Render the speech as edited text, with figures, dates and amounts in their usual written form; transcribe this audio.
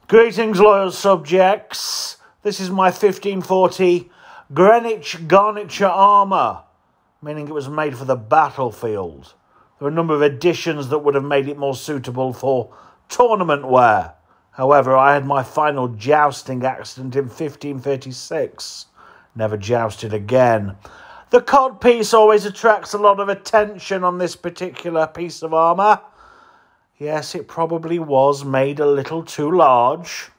Greetings, loyal subjects. This is my 1540 Greenwich garniture armour, meaning it was made for the battlefield. There are a number of additions that would have made it more suitable for tournament wear. However, I had my final jousting accident in 1536. Never jousted again. The codpiece always attracts a lot of attention on this particular piece of armour. Yes, it probably was made a little too large.